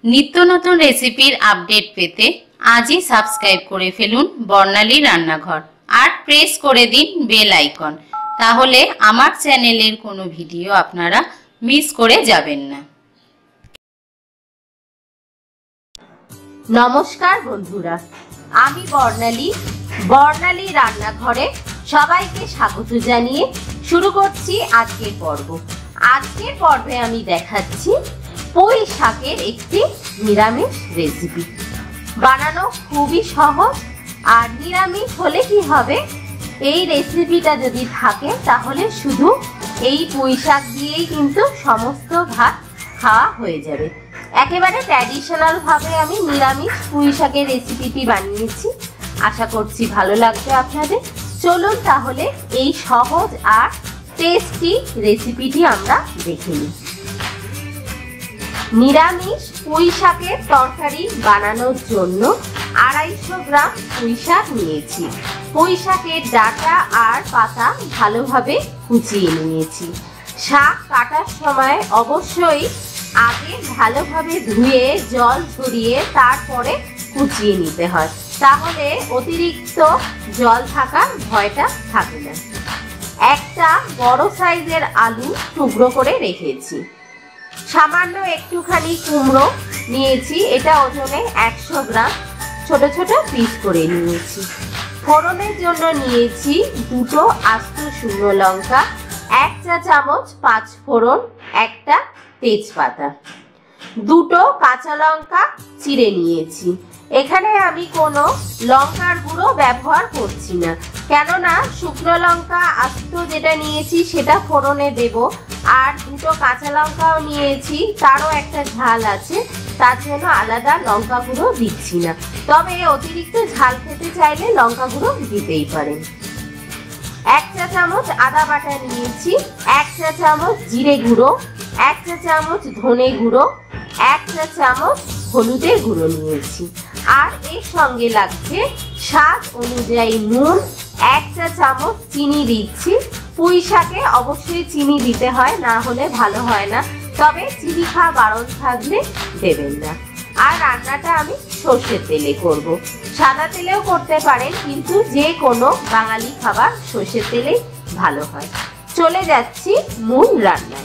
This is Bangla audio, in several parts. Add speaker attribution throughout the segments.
Speaker 1: নিত্য নতুন রেসিপির আপডেট পেতে আজই সাবস্ক্রাইব করে ফেলুন বর্ণালী রান্নাঘর আর প্রেস করে দিন বেল আইকন, তাহলে আমার চ্যানেলের কোনো ভিডিও আপনারা মিস করে যাবেন না।
Speaker 2: নমস্কার বন্ধুরা, আমি বর্ণালী রান্নাঘরে সবাইকে স্বাগত জানিয়ে শুরু করছি আজকের পর্ব। আজকের পর্বে আমি দেখাচ্ছি পুঁই শাকের একটি নিরামিষ রেসিপি। বানানো খুবই সহজ, আর নিরামিষ হলে কি হবে, এই রেসিপিটা যদি থাকে তাহলে শুধু এই পুঁই শাক দিয়েই কিন্তু সমস্ত ভাত খাওয়া হয়ে যাবে। একেবারে ট্র্যাডিশনাল ভাবে আমি নিরামিষ পুঁই শাকের রেসিপিটি বানিয়েছি। আশা করছি ভালো লাগবে আপনাদের। চলুন তাহলে এই সহজ আর টেস্টি রেসিপিটি আমরা দেখে নিই। নিরামিষ পুঁই শাকের তরকারি বানানোর জন্য 250 গ্রাম পুঁই শাক নিয়েছি। পুঁই শাকের ডাঁটা আর পাতা ভালোভাবে কুচিয়ে নিয়েছি। শাক কাটার সময় অবশ্যই আগে ভালোভাবে ধুয়ে জল ঝরিয়ে তারপরে কুচিয়ে নিতে হয়, তাহলে অতিরিক্ত জল থাকার ভয়টা থাকে না। একটা বড় সাইজের আলু টুকরো করে রেখেছি। সামান্য একটুখানি কুমড়ো নিয়েছি, এটা ওজনে 100 গ্রাম, ছোট ছোট পিস করে নিয়েছি। ফোড়নের জন্য নিয়েছি 2 আস্ত শুকনো লঙ্কা, 1 চা চামচ 5 ফোড়ন, একটা তেজপাতা, 2 কাঁচা লঙ্কা চিড়ে নিয়েছি। এখানে আমি কোনো লঙ্কার গুঁড়ো ব্যবহার করছি না, কেননা শুকনো লঙ্কা আস্ত যেটা নিয়েছি সেটা ফোড়নে দেব, আর 2 কাঁচা লঙ্কাও নিয়েছি, তারও একটা ঝাল আছে, তার জন্য আলাদা লঙ্কা গুঁড়ো দিচ্ছি না। তবে অতিরিক্ত ঝাল খেতে চাইলে লঙ্কা গুঁড়ো দিতেই পারেন। 1 চা চামচ আদা বাটা নিয়েছি, 1 চা চামচ জিরে গুঁড়ো, 1 চা চামচ ধনে গুঁড়ো, 1 চা চামচ হলুদের গুঁড়ো নিয়েছি। আর এর সঙ্গে লাগছে স্বাদ অনুযায়ী নুন, 1 চা চামচ চিনি দিচ্ছি। পুঁই শাকে অবশ্যই চিনি দিতে হয়, না হলে ভালো হয় না, তবে চিনি খাওয়া বারণ থাকলে দেবেন না। আর রান্নাটা আমি সর্ষের তেলে করব। সাদা তেলেও করতে পারেন, কিন্তু যে কোনো বাঙালি খাবার সর্ষের তেলেই ভালো হয়। চলে যাচ্ছি মূল রান্নায়।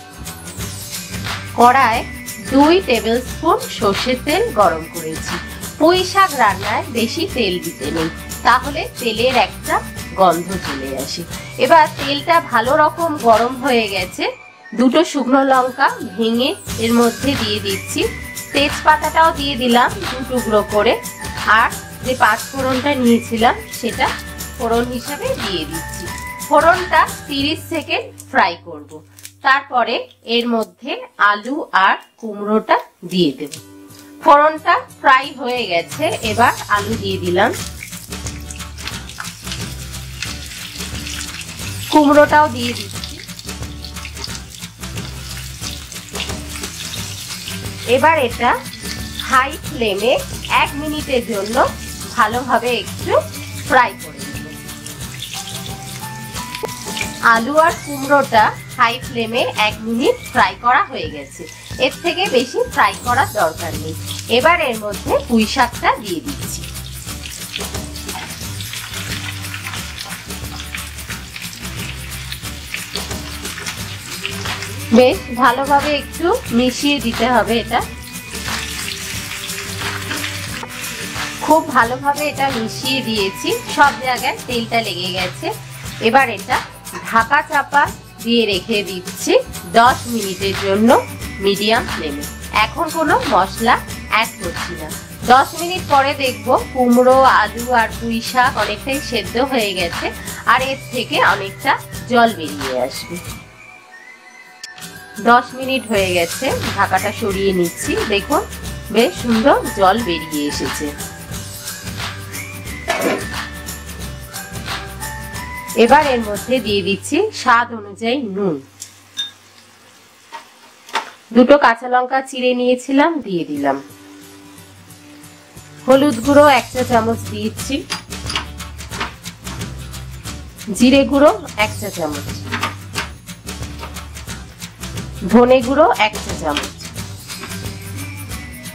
Speaker 2: কড়ায় 2 টেবিল স্পুন সর্ষের তেল গরম করেছি। পুঁই শাক রান্নায় বেশি তেল দিতে নেই, তাহলে তেলের একটা গন্ধ চলে আসে। এবার তেলটা ভালো রকম গরম হয়ে গেছে, 2 শুকনো লঙ্কা ভেঙে এর মধ্যে দিয়ে দিচ্ছি। তেজপাতাটাও দিয়ে দিলাম 2 টুকরো করে, আর যে 5 ফোড়নটা নিয়েছিলাম সেটা ফোড়ন হিসাবে দিয়ে দিচ্ছি। ফোড়নটা 30 সেকেন্ড ফ্রাই করব, তারপরে এর মধ্যে আলু আর কুমড়োটা দিয়ে দেব। ফোড়নটা ফ্রাই হয়ে গেছে, এবার আলু দিয়ে দিলাম, কুমড়োটাও দিয়ে দিচ্ছি। এবার এটা হাই ফ্লেমে 1 মিনিটের জন্য ভালোভাবে একটু ফ্রাই করে নেব। আলু আর কুমড়োটা হাই ফ্লেমে 1 মিনিট ফ্রাই করা হয়ে গেছে, এর থেকে বেশি ফ্রাই করার দরকার নেই। এবার এর মধ্যে পুঁই শাকটা দিয়ে দিচ্ছি। বেশ ভালোভাবে একটু মিশিয়ে দিতে হবে। এটা খুব ভালোভাবে এটা মিশিয়ে দিয়েছি, সব জায়গায় তেলটা লেগে গেছে। এবার এটা ঢাকা চাপা দিয়ে রেখে দিচ্ছি 10 মিনিটের জন্য মিডিয়াম ফ্লেমে। এখন কোনো মশলা অ্যাড করছি না। 10 মিনিট পরে দেখবো কুমড়ো, আলু আর পুঁই শাক অনেকটাই সেদ্ধ হয়ে গেছে, আর এর থেকে অনেকটা জল বেরিয়ে আসবে। 10 মিনিট হয়ে গেছে, ঢাকাটা সরিয়ে নিচ্ছি। দেখুন বেশ সুন্দর জল বেরিয়ে এসেছে। এবার এর মধ্যে দিয়ে দিচ্ছি স্বাদ অনুযায়ী নুন, 2 কাঁচা লঙ্কা চিড়ে নিয়েছিলাম দিয়ে দিলাম। হলুদ গুঁড়ো 1 চা চামচ দিয়েছি, জিরে গুঁড়ো 1 চা চামচ, ধনে গুঁড়ো 1 চা চামচ,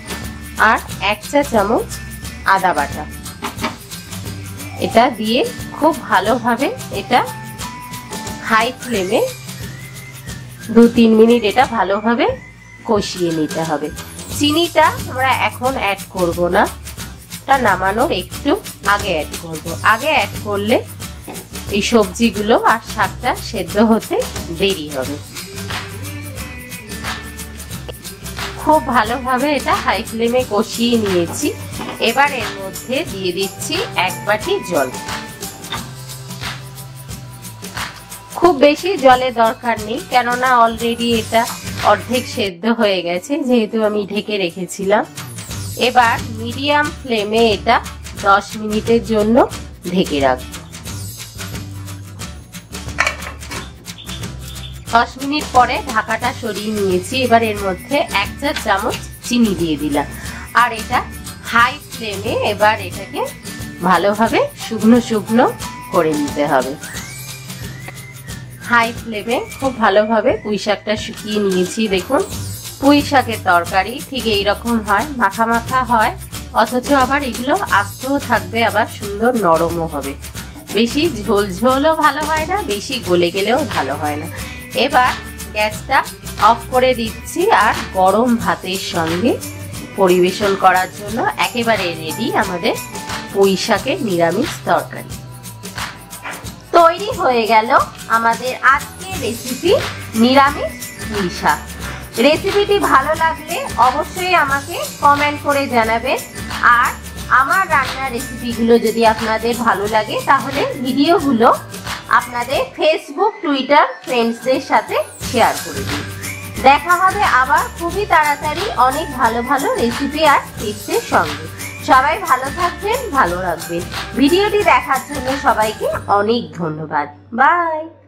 Speaker 2: আর 1 চা চামচ আদা বাটা। এটা দিয়ে খুব ভালোভাবে এটা হাই ফ্লেমে 2-3 মিনিট এটা ভালোভাবে কষিয়ে নিতে হবে। চিনিটা আমরা এখন অ্যাড করব না, এটা নামানোর একটু আগে অ্যাড করব। আগে অ্যাড করলে এই সবজিগুলো আর শাকটা সেদ্ধ হতে দেরি হবে। খুব ভালোভাবে এটা হাই ফ্লেমে কষিয়ে নিয়েছি। এবার এর মধ্যে দিয়ে দিচ্ছি 1 বাটি জল। খুব বেশি জলের দরকার নেই, কেননা অলরেডি এটা অর্ধেক সেদ্ধ হয়ে গেছে, যেহেতু আমি ঢেকে রেখেছিলাম। এবার মিডিয়াম ফ্লেমে এটা 10 মিনিটের জন্য ঢেকে রাখবো। 10 মিনিট পরে ঢাকাটা সরিয়ে নিয়েছি। এবার এর মধ্যে 1 চা চামচ চিনি দিয়ে দিলাম, আর এটা হাই ফ্লেমে এবার এটাকে ভালোভাবে শুকনো শুকনো করে নিতে হবে। হাই ফ্লেমে খুব ভালোভাবে পুঁই শাকটা শুকিয়ে নিয়েছি। দেখুন, পুঁই শাকের তরকারি ঠিক এইরকম হয়, মাখা মাখা হয়, অথচ আবার এগুলো আস্তও থাকবে, আবার সুন্দর নরমও হবে। বেশি ঝোল ঝোলও ভালো হয় না, বেশি গলে গেলেও ভালো হয় না। এবার গ্যাসটা অফ করে দিচ্ছি, আর গরম ভাতের সঙ্গে পরিবেশন করার জন্য একেবারে রেডি আমাদের পুঁই শাকের নিরামিষ তরকারি। তৈরি হয়ে গেল আমাদের আজকের রেসিপি নিরামিষ পুঁই শাক। রেসিপিটি ভালো লাগলে অবশ্যই আমাকে কমেন্ট করে জানাবেন, আর আমার রান্নার রেসিপিগুলো যদি আপনাদের ভালো লাগে তাহলে ভিডিওগুলো আপনাদের ফেসবুক, টুইটার ফ্রেন্ডসদের সাথে শেয়ার করে দিন। দেখা হবে আবার খুবই তাড়াতাড়ি অনেক ভালো ভালো রেসিপি আর টিপসের সঙ্গে। সবাই ভালো থাকবেন, ভালো রাখবেন। ভিডিওটি দেখার জন্য সবাইকে অনেক ধন্যবাদ। বাই।